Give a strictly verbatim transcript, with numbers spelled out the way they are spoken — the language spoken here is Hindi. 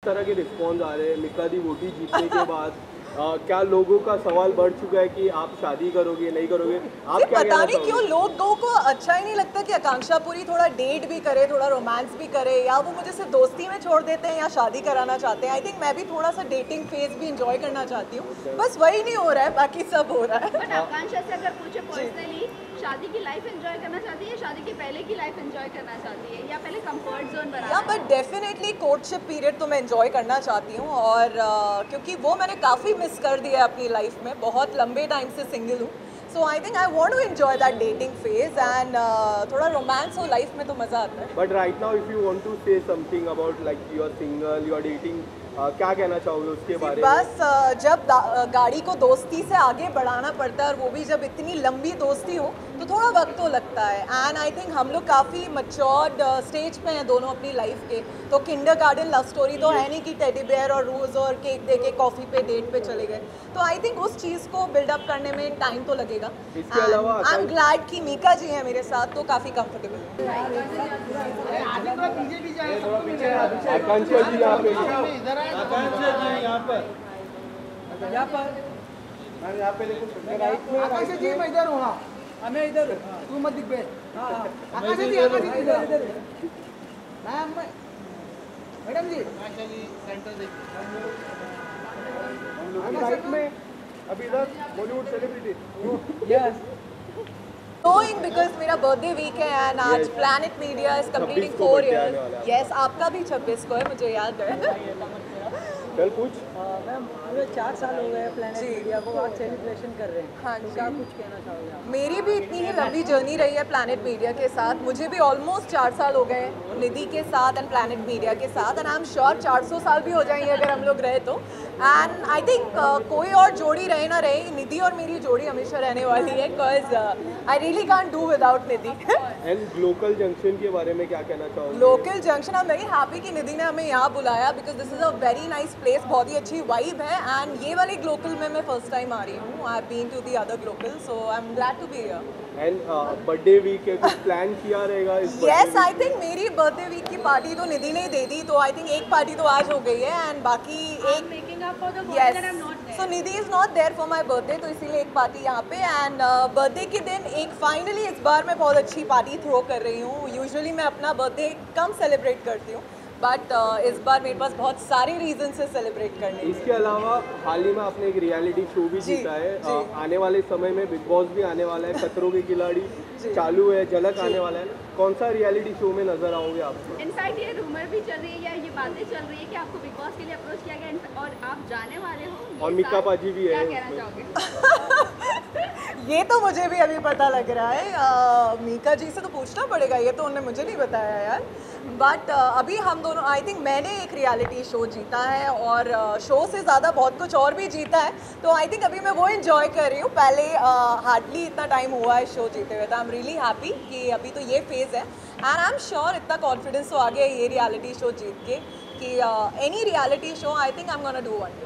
तरह के रिस्पॉन्स आ रहे हैं मिका दी वोटी जीतने के बाद? आ, क्या लोगों का सवाल बढ़ चुका है कि आप शादी करोगे नहीं करोगे? आप क्या पता नहीं क्यों लोगों को अच्छा ही नहीं लगता कि आकांक्षा पूरी थोड़ा डेट भी करे, थोड़ा रोमांस भी करे, या वो मुझे सिर्फ दोस्ती में छोड़ देते हैं या शादी कराना चाहते हैं। आई थिंक मैं भी थोड़ा सा डेटिंग फेज भी इंजॉय करना चाहती हूँ, बस वही नहीं हो रहा है, बाकी सब हो रहा है। बट आकांक्षा से अगर पूछे पर्सनली, शादी की लाइफ एंजॉय करना चाहती है, शादी के पहले की लाइफ एंजॉय करना चाहती है, या पहले कंफर्ट जोन बनाना? या बट डेफिनेटली कोर्टशिप पीरियड तो मैं एंजॉय करना चाहती हूँ, और uh, क्योंकि वो मैंने काफ़ी मिस कर दिया है अपनी लाइफ में, बहुत लंबे टाइम से सिंगल हूँ। So I think I want to enjoy that dating phase, and थोड़ा रोमांस हो लाइफ में तो मज़ा आता है। But right now if you want to say something about like you are single, you are dating, क्या कहना चाहोगे उसके बारे में? बस uh, जब गाड़ी को दोस्ती से आगे बढ़ाना पड़ता है, और वो भी जब इतनी लंबी दोस्ती हो, तो थोड़ा वक्त तो लगता है। एंड आई थिंक हम लोग काफ़ी मच्योर्ड स्टेज पे हैं दोनों अपनी लाइफ के, तो किंडरगार्टन लव स्टोरी तो है नहीं कि टेडी बेयर और रोज़ और केक दे के कॉफ़ी पे डेट पे चले गए। तो आई थिंक उस चीज़ को बिल्डअप करने में टाइम तो लगेगा। इसके अलावा आई एम ग्लैड कि मीका जी हैं मेरे साथ, तो काफ़ी कंफर्टेबल है। आकांक्षा जी यहाँ पे आकांक्षा जी यहाँ पर यहाँ पर मैम यहाँ पे देखो राइट में। आकांक्षा जी मैं इधर हूँ। हाँ हाँ मैं इधर हूँ। तू मत दिख बे। हाँ हाँ आकांक्षा जी आकांक्षा जी इधर इधर मैम मैडम जी आकांक्षा जी सेंटर देखिए। राइट में अभी इधर Bollywood celebrity. Yes Knowing because मेरा बर्थडे वीक है, एंड आज Yes. Planet Media is completing छब्बीस को फोर birthday आने ईयर्स। वाला है यस, आपका भी छब्बीस को है, मुझे याद है। चल पूछ। मैम पूरे चार साल हो गए प्लैनेट जी। मीडिया को, आज सेलिब्रेशन कर रहे हैं। हाँ तो जी। क्या कुछ कहना चाहोगे आप? मेरी भी इतनी ही लंबी जर्नी रही है प्लैनेट मीडिया के साथ, मुझे भी ऑलमोस्ट चार साल हो गए निधि के साथ एंड प्लैनेट मीडिया के साथ, एंड आई एम श्योर चार सौ साल भी हो जाएंगे अगर हम लोग रहे तो। एंड आई थिंक कोई और जोड़ी रहे ना रहे, निधि और मेरी जोड़ी हमेशा रहने वाली है, because I really can't do without Nidhi. And Local Junction के बारे में क्या कहना चाहोगे? Local Junction, I am very happy कि निधि ने हमें यहाँ बुलाया, because this is a very nice place, बहुत ही अच्छी वाइब है, एंड ये वाले ग्लोकल में मैं फर्स्ट टाइम आ रही हूँ। I have been to the other Glocal, so I am glad to be here. And birthday week है, कुछ प्लान किया रहेगा इस यस, आई थिंक मेरी बर्थडे वीक की पार्टी तो निधि ने ही दे दी, तो आई थिंक एक पार्टी तो आज हो गई है, एंड बाकी एक making up for the yes, that I'm not there. So Nidhi is not there for my birthday, तो इसीलिए एक पार्टी यहाँ पे। एंड बर्थडे के दिन एक फाइनली इस बार मैं बहुत अच्छी पार्टी थ्रो कर रही हूँ। यूजुअली मैं अपना बर्थडे कम सेलिब्रेट करती हूँ, बट uh, इस बार मेरे पास बहुत सारे रीजन से सेलिब्रेट करने के। इसके अलावा हाल ही में आपने एक रियलिटी शो भी जी, जीता है। जी। आ, आने वाले समय में बिग बॉस भी आने वाला है, खतरों के खिलाड़ी जी। चालू है, झलक आने वाला है। कौन सा रियलिटी शो में नजर आओगे आप? इनफैक्ट ये रूमर भी चल रही है या ये बातें चल रही है कि आपको बिग बॉस के लिए अप्रोच किया गया है और आप जाने वाले हो, ये और मिका साथ पाजी भी है क्या कहना उसमें। चाहोगे? ये तो मुझे भी अभी पता लग रहा है, uh, मीका जी से तो पूछना पड़ेगा, ये तो उन्होंने मुझे नहीं बताया यार। बट uh, अभी हम दोनों, आई थिंक मैंने एक रियलिटी शो जीता है, और शो uh, से ज़्यादा बहुत कुछ और भी जीता है, तो आई थिंक अभी मैं वो एंजॉय कर रही हूँ। पहले हार्डली uh, इतना टाइम हुआ है शो जीते हुए, तो आई एम रियली हैप्पी कि अभी तो ये फेज़ है, एंड आई एम श्योर इतना कॉन्फिडेंस तो आ गया ये रियलिटी शो जीत के कि any reality show I think I am gonna do one.